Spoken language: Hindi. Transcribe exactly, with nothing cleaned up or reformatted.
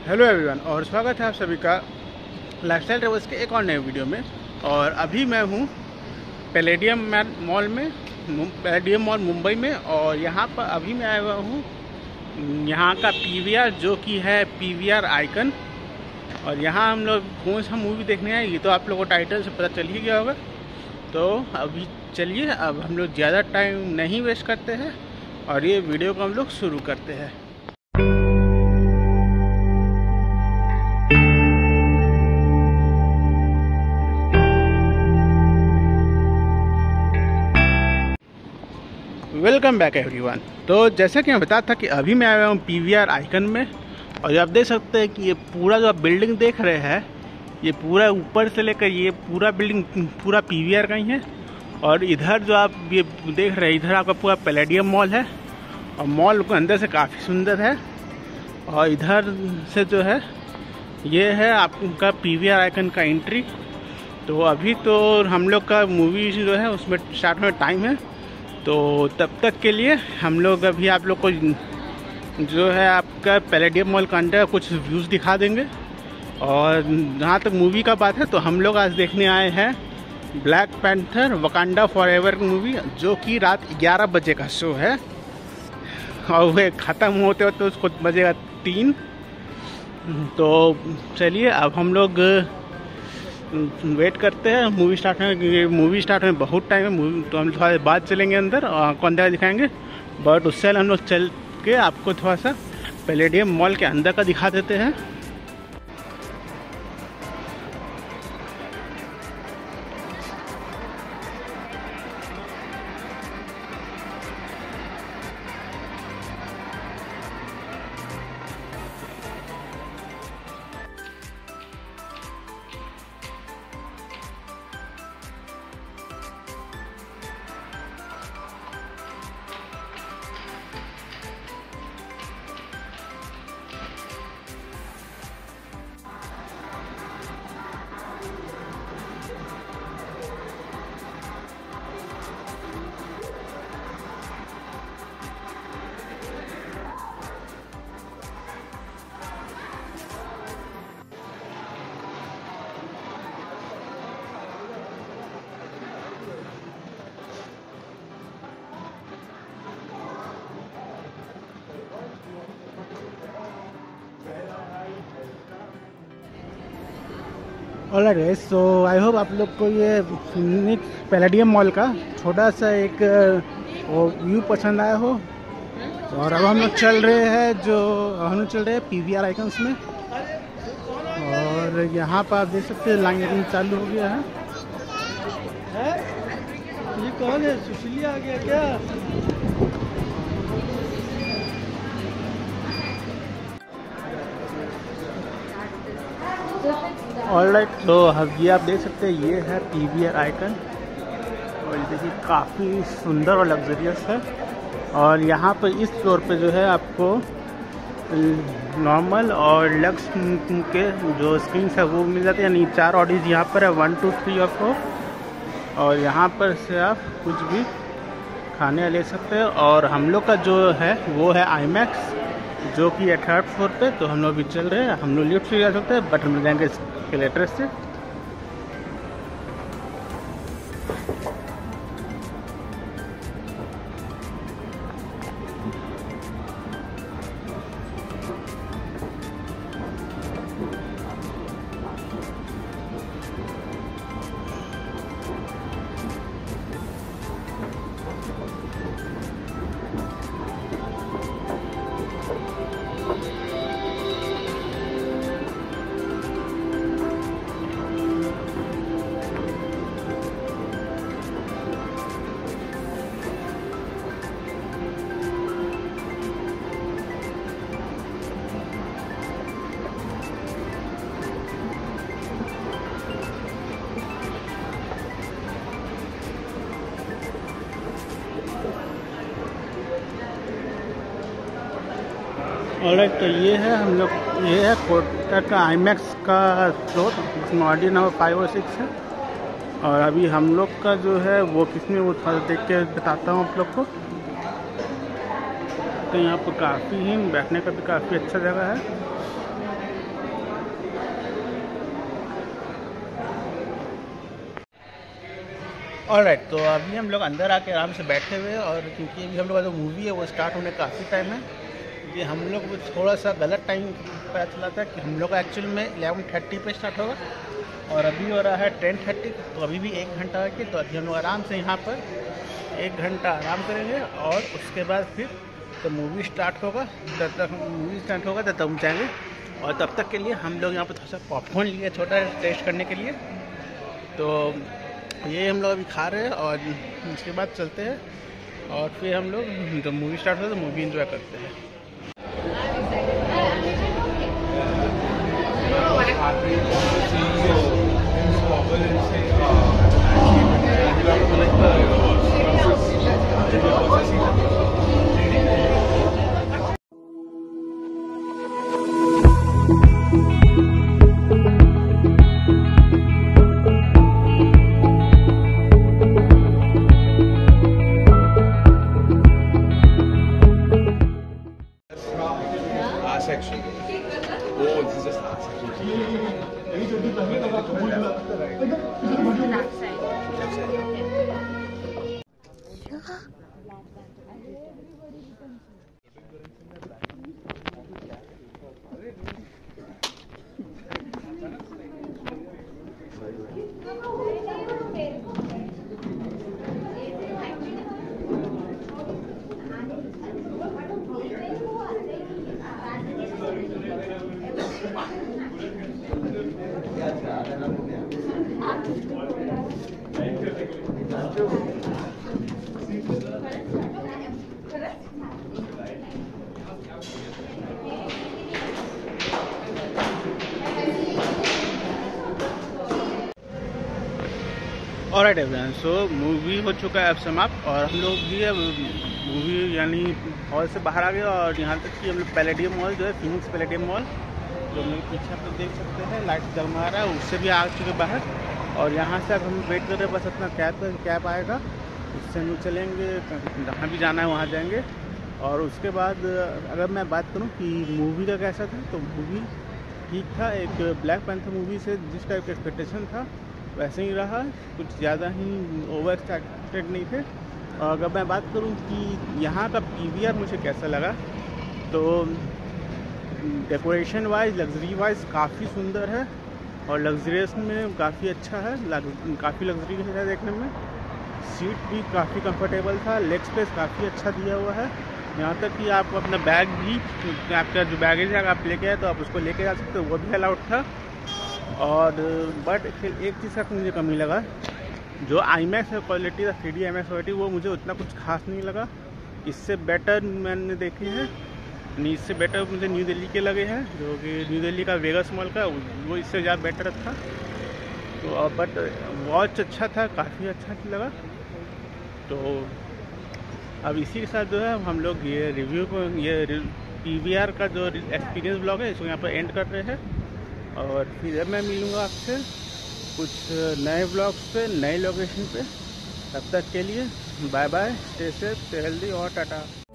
हेलो एवरीवन और स्वागत है आप सभी का लाइफस्टाइल ट्रेवल्स के एक और नए वीडियो में। और अभी मैं हूँ पैलेडियम मॉल में, पैलेडियम मॉल मुंबई में। और यहाँ पर अभी मैं आया हुआ हूँ यहाँ का पीवीआर, जो कि है पीवीआर आइकन। और यहाँ हम लोग कौन सा मूवी देखने आए ये तो आप लोगों को टाइटल से पता चल ही गया होगा। तो अभी चलिए, अब हम लोग ज़्यादा टाइम नहीं वेस्ट करते हैं और ये वीडियो को हम लोग शुरू करते हैं। Welcome back everyone. तो जैसा कि मैं बता था कि अभी मैं आया हूँ पीवीआर आइकन में। और ये आप देख सकते हैं कि ये पूरा जो आप बिल्डिंग देख रहे हैं, ये पूरा ऊपर से लेकर ये पूरा बिल्डिंग पूरा पीवीआर का ही है। और इधर जो आप ये देख रहे हैं, इधर आपका पूरा पैलेडियम मॉल है। और मॉल को अंदर से काफ़ी सुंदर है। और इधर से जो है ये है आपका पीवीआर आइकन का एंट्री। तो अभी तो हम लोग का मूवी जो है उसमें स्टार्ट में टाइम है, तो तब तक के लिए हम लोग अभी आप लोग को जो है आपका पैलेडियम मॉल का अंदर कुछ व्यूज़ दिखा देंगे। और जहाँ तक मूवी का बात है तो हम लोग आज देखने आए हैं Black Panther Wakanda Forever movie, जो कि रात ग्यारह बजे का शो है और वह ख़त्म होते होते तो उसको बजेगा तीन। तो चलिए अब हम लोग वेट करते हैं मूवी स्टार्ट में। मूवी स्टार्ट में बहुत टाइम है, मूवी तो हम थोड़ा बाद चलेंगे अंदर और आपको अंदर दिखाएंगे। बट उससे हम लोग चल के आपको थोड़ा सा पैलेडियम मॉल के अंदर का दिखा देते हैं। All right guys, so I hope आप लोग को ये पैलेडियम मॉल का छोटा सा एक व्यू पसंद आया हो। और अब हम लोग चल रहे हैं जो हम लोग चल रहे हैं पीवीआर आइकन्स में। और यहाँ पर आप देख सकते हैं लाइन चालू हो गया है। ये कौन है? सुशीली आ गया क्या? ऑलराइट, तो अब ये आप देख सकते हैं ये है पीवीआर आइकन। और ये देखिए काफ़ी सुंदर और लग्जरियस है। और यहाँ पर इस फ्लोर पे जो है आपको नॉर्मल और लक्स के जो स्क्रीन है वो मिल जाते हैं। यानी चार ऑडियोज यहाँ पर है, वन टू थ्री और फोर। और यहाँ पर से आप कुछ भी खाने ले सकते हैं। और हम लोग का जो है वो है आई मैक्स, जो कि है थर्ड फ्लोर पे। तो हम लोग भी चल रहे हैं, हम लोग लिफ्ट से जा सकते हैं बट हम जाएंगे एस्केलेटर से। ऑलराइट, तो ये है हम लोग ये है कोटक का आई मैक्स का फ्लोर, जिसमें ऑडियो नंबर फाइव और सिक्स है। और अभी हम लोग का जो है वो किसमें वो थोड़ा देख के बताता हूँ आप लोग को। तो यहाँ पर काफ़ी ही बैठने का भी काफ़ी अच्छा जगह है। ऑलराइट, तो अभी हम लोग अंदर आके आराम से बैठे हुए हैं और क्योंकि अभी हम लोग का जो मूवी है वो स्टार्ट होने का काफ़ी टाइम है, क्योंकि हम लोग को थोड़ा सा गलत टाइम पता चला था कि हम लोग का एक्चुअल में इलेवन थर्टी पे स्टार्ट होगा और अभी हो रहा है टेन थर्टी, तो अभी भी एक घंटा है कि तो अभी हम लोग आराम से यहाँ पर एक घंटा आराम करेंगे और उसके बाद फिर तो मूवी स्टार्ट होगा। तब तक मूवी स्टार्ट होगा तब तक हम जाएंगे और तब तक के लिए हम लोग यहाँ पर थोड़ा सा पॉपकॉर्न लिए छोटा टेस्ट करने के लिए। तो ये हम लोग अभी खा रहे हैं और उसके बाद चलते हैं और फिर हम लोग जब मूवी स्टार्ट होता है तो मूवी एंजॉय करते हैं। Section. Oh, this is just our section. That side. Left side. All right everyone, so movie हो चुका है अब समाप्त और हम लोग भी अब मूवी यानी हॉल से बाहर आ गए और यहाँ तक कि हम लोग पैलेडियम मॉल जो है फिनिक्स पैलेडियम मॉल जो हम लोग पीछे आप लोग देख सकते हैं लाइट जगमगा रहा है उससे भी आ चुके बाहर और यहाँ से अब हम वेट कर रहे हैं बस अपना कैब कैब आएगा उससे हम लोग चलेंगे जहाँ भी जाना है वहाँ जाएंगे। और उसके बाद अगर मैं बात करूँ कि मूवी का कैसा था तो मूवी ठीक था, एक ब्लैक पैंथर मूवी से जिस टाइप का एक्सपेक्टेशन था वैसे ही रहा, कुछ ज़्यादा ही ओवर एक्सपेक्टेड नहीं थे। और अगर मैं बात करूं कि यहाँ का पीवीआर मुझे कैसा लगा तो डेकोरेशन वाइज लग्जरी वाइज काफ़ी सुंदर है और लग्जरियस में काफ़ी अच्छा है, काफ़ी लग्जरी है देखने में। सीट भी काफ़ी कंफर्टेबल था, लेग स्पेस काफ़ी अच्छा दिया हुआ है, यहाँ तक कि आप अपना बैग भी आपका जो बैगेज है आप लेके आए तो आप उसको लेके जा सकते हो, वो भी अलाउड था। और बट फिर एक चीज़ का मुझे कमी लगा, जो आई मैक्स क्वालिटी था three D IMAX quality वो मुझे उतना कुछ खास नहीं लगा। इससे बेटर मैंने देखे हैं, इससे बेटर मुझे न्यू दिल्ली के लगे हैं जो कि न्यू दिल्ली का वेगस मॉल का वो इससे ज़्यादा बेटर था। तो बट वॉच अच्छा था, काफ़ी अच्छा लगा। तो अब इसी के साथ जो है हम लोग ये रिव्यू को ये पीवीआर का जो एक्सपीरियंस ब्लॉग है इसको यहाँ पर एंड कर रहे हैं और फिर मैं मिलूँगा आपसे कुछ नए ब्लॉग्स पे नए लोकेशन पे। तब तक के लिए bye bye, stay safe, stay healthy और टाटा।